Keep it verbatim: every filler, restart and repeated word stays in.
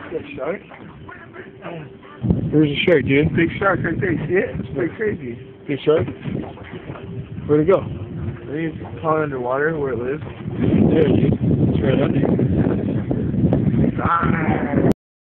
That shark? Where's the shark, dude? Big shark right there. See it? It's pretty crazy. Big shark? Where'd it go? I think it's probably underwater where it lives. There, dude. It's right under you. Ah.